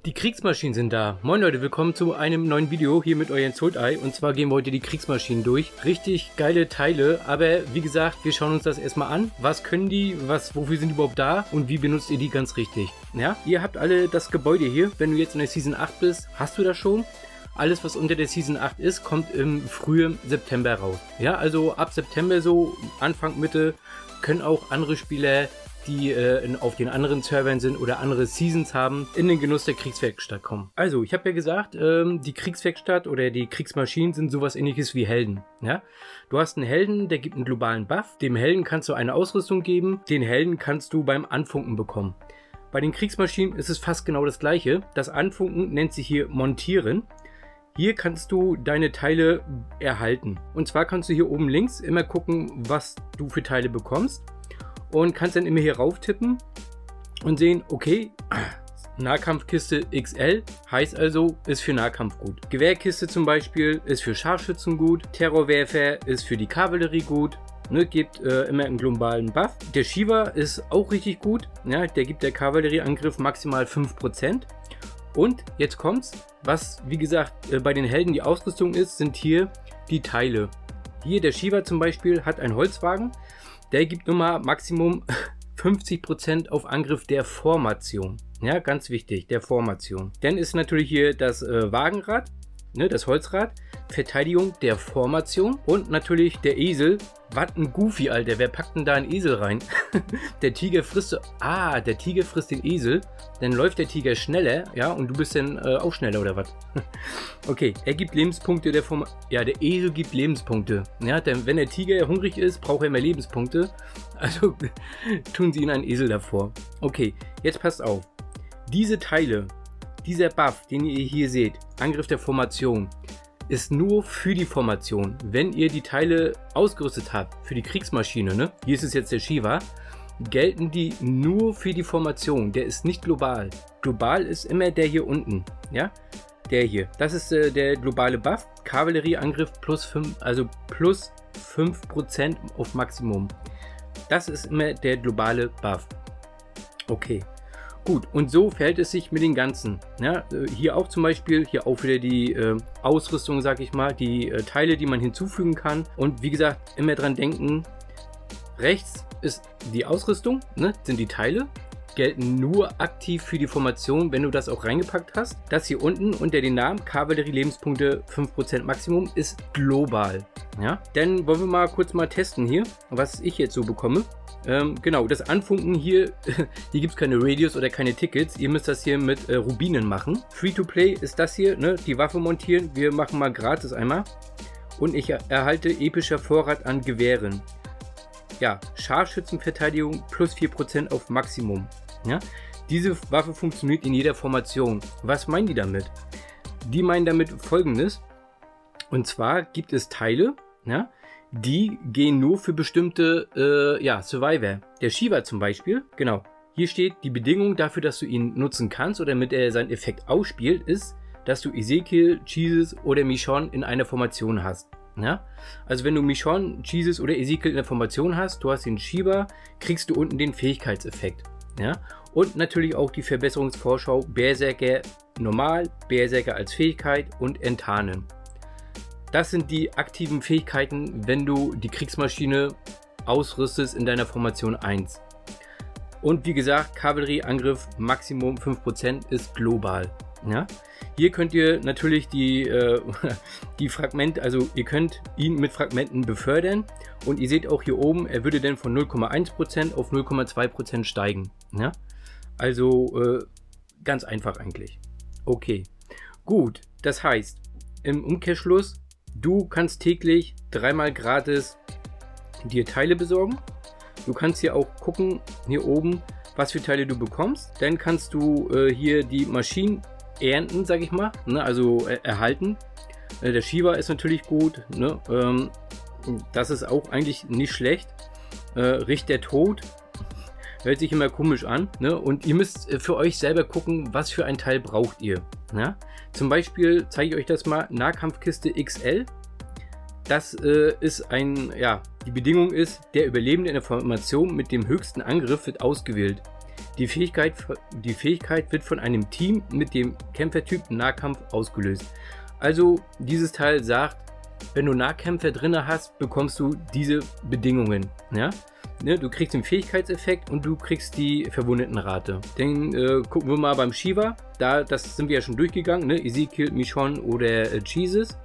Die Kriegsmaschinen sind da. Moin Leute, willkommen zu einem neuen Video hier mit euren Sultai. Und zwar gehen wir heute die Kriegsmaschinen durch. Richtig geile Teile, aber wie gesagt, wir schauen uns das erstmal an. Was können die, wofür sind die überhaupt da und wie benutzt ihr die ganz richtig? Ja, ihr habt alle das Gebäude hier. Wenn du jetzt in der Season 8 bist, hast du das schon. Alles, was unter der Season 8 ist, kommt im frühen September raus. Ja, also ab September so, Anfang, Mitte, können auch andere Spieler, die auf den anderen Servern sind oder andere Seasons haben, in den Genuss der Kriegswerkstatt kommen. Also, ich habe ja gesagt, die Kriegswerkstatt oder die Kriegsmaschinen sind sowas ähnliches wie Helden. Ja? Du hast einen Helden, der gibt einen globalen Buff. Dem Helden kannst du eine Ausrüstung geben. Den Helden kannst du beim Anfunken bekommen. Bei den Kriegsmaschinen ist es fast genau das gleiche. Das Anfunken nennt sich hier Montieren. Hier kannst du deine Teile erhalten. Und zwar kannst du hier oben links immer gucken, was du für Teile bekommst. Und kannst dann immer hier rauf tippen und sehen, okay, Nahkampfkiste XL heißt also, ist für Nahkampf gut. Gewehrkiste zum Beispiel ist für Scharfschützen gut. Terrorwerfer ist für die Kavallerie gut. Ne, gibt immer einen globalen Buff. Der Shiva ist auch richtig gut. Ja, der gibt der Kavallerieangriff maximal 5%. Und jetzt kommt's, was wie gesagt bei den Helden die Ausrüstung ist, sind hier die Teile. Hier der Shiva zum Beispiel hat einen Holzwagen. Der gibt nur mal Maximum 50% auf Angriff der Formation. Ja, ganz wichtig, der Formation. Dann ist natürlich hier das Wagenrad, ne, das Holzrad, Verteidigung der Formation und natürlich der Esel. Was ein Goofy, Alter, wer packt denn da einen Esel rein? Der Tiger frisst, der Tiger frisst den Esel, dann läuft der Tiger schneller, ja, und du bist dann auch schneller oder was? Okay, er gibt Lebenspunkte der Formation, ja, der Esel gibt Lebenspunkte, ja, denn wenn der Tiger hungrig ist, braucht er mehr Lebenspunkte, also tun sie ihn einen Esel davor. Okay, jetzt passt auf, diese Teile, dieser Buff, den ihr hier seht, Angriff der Formation, ist nur für die Formation. Wenn ihr die Teile ausgerüstet habt für die Kriegsmaschine, ne? Hier ist es jetzt der Shiva, gelten die nur für die Formation. Der ist nicht global. Global ist immer der hier unten, ja? Der hier. Das ist der globale Buff. Kavallerieangriff plus 5, also plus 5% auf Maximum. Das ist immer der globale Buff. Okay. Gut, und so verhält es sich mit den ganzen. Ja, hier auch zum Beispiel, hier auch wieder die Ausrüstung, sag ich mal, die Teile, die man hinzufügen kann. Und wie gesagt, immer dran denken, rechts ist die Ausrüstung, ne, sind die Teile, gelten nur aktiv für die Formation, wenn du das auch reingepackt hast. Das hier unten unter den Namen Kavallerie Lebenspunkte 5% Maximum ist global. Ja, dann wollen wir mal kurz mal testen hier, was ich jetzt so bekomme. Genau, das Anfunken hier, hier gibt es keine Radios oder keine Tickets. Ihr müsst das hier mit Rubinen machen. Free-to-Play ist das hier, ne? Die Waffe montieren. Wir machen mal gratis einmal. Und ich erhalte epischer Vorrat an Gewehren. Ja, Scharfschützenverteidigung plus 4% auf Maximum. Ja? Diese Waffe funktioniert in jeder Formation. Was meinen die damit? Die meinen damit Folgendes. Und zwar gibt es Teile, ja, die gehen nur für bestimmte Survivor. Der Shiva zum Beispiel, genau. Hier steht, die Bedingung dafür, dass du ihn nutzen kannst oder damit er seinen Effekt ausspielt, ist, dass du Ezekiel, Jesus oder Michonne in einer Formation hast. Ja? Also wenn du Michonne, Jesus oder Ezekiel in der Formation hast, du hast den Shiva, kriegst du unten den Fähigkeitseffekt. Ja? Und natürlich auch die Verbesserungsvorschau Berserker normal, Berserker als Fähigkeit und Enttarnen. Das sind die aktiven Fähigkeiten, wenn du die Kriegsmaschine ausrüstest in deiner Formation 1. Und wie gesagt, Kavallerieangriff Maximum 5% ist global. Ja? Hier könnt ihr natürlich die Fragmente, also ihr könnt ihn mit Fragmenten befördern. Und ihr seht auch hier oben, er würde dann von 0,1% auf 0,2% steigen. Ja? Also ganz einfach eigentlich. Okay, gut, das heißt, im Umkehrschluss, du kannst täglich 3-mal gratis dir Teile besorgen. Du kannst hier auch gucken, hier oben, was für Teile du bekommst. Dann kannst du hier die Maschinen ernten, sag ich mal, ne, also erhalten. Der Shiva ist natürlich gut, ne, das ist auch eigentlich nicht schlecht. Richt der Tod, hört sich immer komisch an, ne? Und ihr müsst für euch selber gucken, was für ein Teil braucht ihr. Ja? Zum Beispiel zeige ich euch das mal, Nahkampfkiste XL. Das ist ein, ja, die Bedingung ist, der Überlebende in der Formation mit dem höchsten Angriff wird ausgewählt. Die Fähigkeit wird von einem Team mit dem Kämpfertyp Nahkampf ausgelöst. Also dieses Teil sagt, wenn du Nahkämpfer drin hast, bekommst du diese Bedingungen. Ja? Ne, du kriegst den Fähigkeitseffekt und du kriegst die Verwundetenrate. Dann gucken wir mal beim Shiva. Das sind wir ja schon durchgegangen. Ne? Ezekiel, Michonne oder Jesus.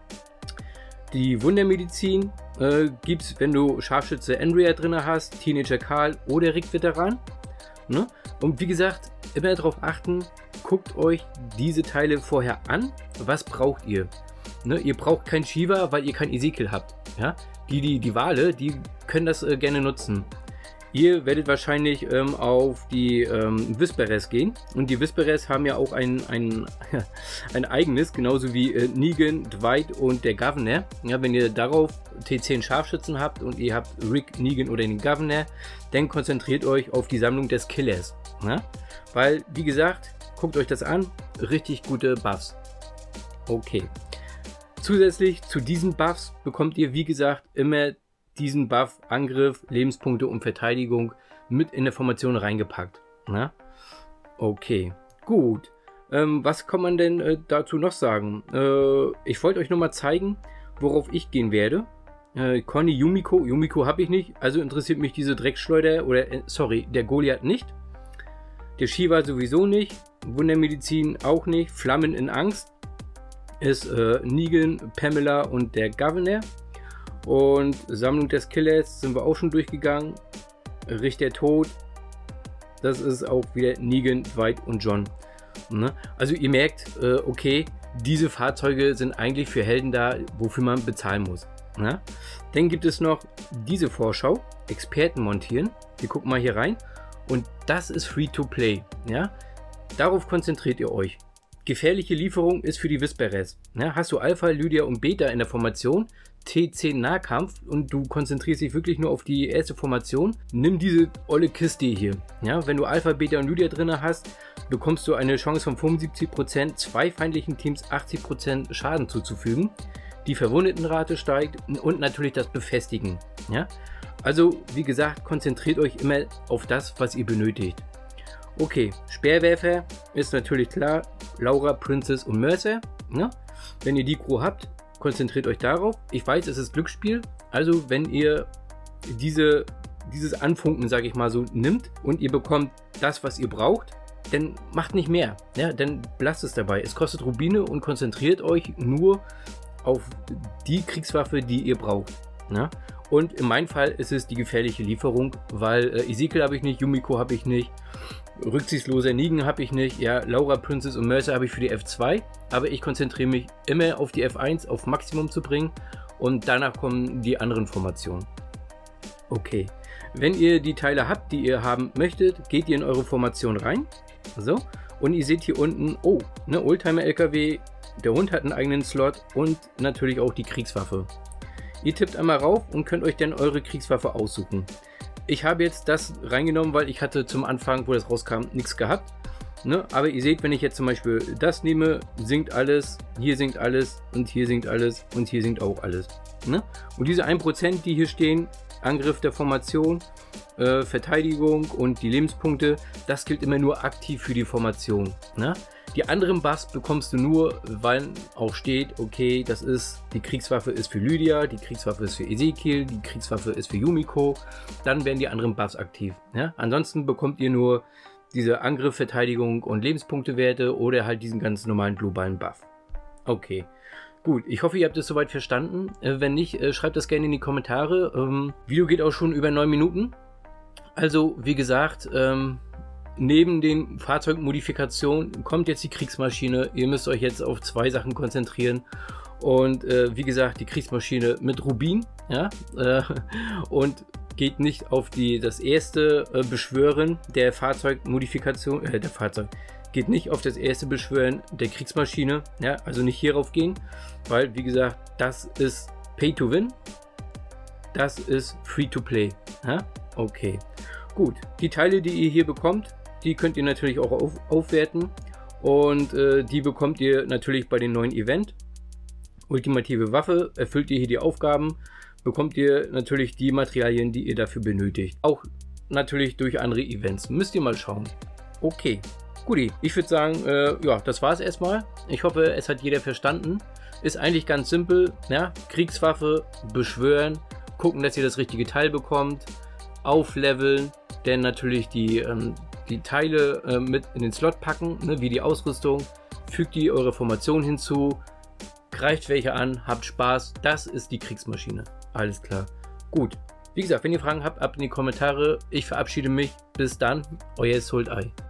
Die Wundermedizin gibt es, wenn du Scharfschütze Andrea drin hast, Teenager Karl oder Rick Veteran. Ne? Und wie gesagt, immer darauf achten, guckt euch diese Teile vorher an. Was braucht ihr? Ne? Ihr braucht kein Shiva, weil ihr kein Ezekiel habt. Ja? Die Wale, die können das gerne nutzen. Ihr werdet wahrscheinlich auf die Whisperers gehen. Und die Whisperers haben ja auch ein eigenes, genauso wie Negan, Dwight und der Governor. Ja, wenn ihr darauf T10 Scharfschützen habt und ihr habt Rick, Negan oder den Governor, dann konzentriert euch auf die Sammlung des Killers. Ja? Weil, wie gesagt, guckt euch das an, richtig gute Buffs. Okay. Zusätzlich zu diesen Buffs bekommt ihr, wie gesagt, immer diesen Buff Angriff, Lebenspunkte und Verteidigung mit in der Formation reingepackt. Na? Okay, gut. Was kann man denn dazu noch sagen? Ich wollte euch nur mal zeigen, worauf ich gehen werde. Conny, Yumiko habe ich nicht, also interessiert mich diese Dreckschleuder oder, sorry, der Goliath nicht. Der Shiva sowieso nicht, Wundermedizin auch nicht, Flammen in Angst ist Negan, Pamela und der Governor. Und Sammlung des Killers sind wir auch schon durchgegangen. Richter Tod, das ist auch wieder Negan, Dwight und John. Ne? Also ihr merkt, okay, diese Fahrzeuge sind eigentlich für Helden da, wofür man bezahlen muss. Ne? Dann gibt es noch diese Vorschau, Experten montieren. Wir gucken mal hier rein. Und das ist Free-to-Play. Ja? Darauf konzentriert ihr euch. Gefährliche Lieferung ist für die Whisperers. Ja, hast du Alpha, Lydia und Beta in der Formation, T10 Nahkampf und du konzentrierst dich wirklich nur auf die erste Formation, nimm diese olle Kiste hier. Ja, wenn du Alpha, Beta und Lydia drin hast, bekommst du eine Chance von 75%, zwei feindlichen Teams 80% Schaden zuzufügen. Die Verwundetenrate steigt und natürlich das Befestigen. Ja? Also, wie gesagt, konzentriert euch immer auf das, was ihr benötigt. Okay, Speerwerfer ist natürlich klar, Laura, Princess und Mercer. Ne? Wenn ihr die Crew habt, konzentriert euch darauf. Ich weiß, es ist Glücksspiel, also wenn ihr dieses Anfunken, sage ich mal so, nimmt und ihr bekommt das, was ihr braucht, dann macht nicht mehr. Ja? Dann lasst es dabei. Es kostet Rubine und konzentriert euch nur auf die Kriegswaffe, die ihr braucht. Ne? Und in meinem Fall ist es die gefährliche Lieferung, weil Ezekiel habe ich nicht, Yumiko habe ich nicht, rücksichtsloser Negan habe ich nicht, ja, Laura, Princess und Mercer habe ich für die F2, aber ich konzentriere mich immer auf die F1, auf Maximum zu bringen und danach kommen die anderen Formationen. Okay, wenn ihr die Teile habt, die ihr haben möchtet, geht ihr in eure Formation rein, so, und ihr seht hier unten, oh, ne, Oldtimer-LKW, der Hund hat einen eigenen Slot und natürlich auch die Kriegswaffe. Ihr tippt einmal rauf und könnt euch dann eure Kriegswaffe aussuchen. Ich habe jetzt das reingenommen, weil ich hatte zum Anfang, wo das rauskam, nichts gehabt. Ne? Aber ihr seht, wenn ich jetzt zum Beispiel das nehme, sinkt alles, hier sinkt alles und hier sinkt alles und hier sinkt auch alles. Ne? Und diese 1%, die hier stehen, Angriff der Formation, Verteidigung und die Lebenspunkte, das gilt immer nur aktiv für die Formation. Ne? Die anderen Buffs bekommst du nur, weil auch steht, okay, das ist, die Kriegswaffe ist für Lydia, die Kriegswaffe ist für Ezekiel, die Kriegswaffe ist für Yumiko, dann werden die anderen Buffs aktiv. Ja? Ansonsten bekommt ihr nur diese Angriff, Verteidigung und Lebenspunktewerte oder halt diesen ganz normalen globalen Buff. Okay. Gut, ich hoffe, ihr habt es soweit verstanden. Wenn nicht, schreibt das gerne in die Kommentare. Video geht auch schon über 9 Minuten. Also, wie gesagt, neben den Fahrzeugmodifikationen kommt jetzt die Kriegsmaschine. Ihr müsst euch jetzt auf 2 Sachen konzentrieren. Und wie gesagt, die Kriegsmaschine mit Rubin. Ja? Und geht nicht auf das erste Beschwören der Fahrzeugmodifikation, geht nicht auf das erste Beschwören der Kriegsmaschine, ja, also nicht hierauf gehen, weil, wie gesagt, das ist Pay to Win, das ist Free to Play. Ja? Okay, gut. Die Teile, die ihr hier bekommt, die könnt ihr natürlich auch aufwerten und die bekommt ihr natürlich bei dem neuen Event. Ultimative Waffe, erfüllt ihr hier die Aufgaben, bekommt ihr natürlich die Materialien, die ihr dafür benötigt. Auch natürlich durch andere Events. Müsst ihr mal schauen. Okay, guti. Ich würde sagen, ja, das war es erstmal. Ich hoffe, es hat jeder verstanden. Ist eigentlich ganz simpel. Ja? Kriegswaffe, beschwören, gucken, dass ihr das richtige Teil bekommt, aufleveln, denn natürlich die Teile mit in den Slot packen, ne, wie die Ausrüstung, fügt die eure Formation hinzu, greift welche an, habt Spaß. Das ist die Kriegsmaschine. Alles klar. Gut. Wie gesagt, wenn ihr Fragen habt, ab in die Kommentare. Ich verabschiede mich. Bis dann. Euer Sultai.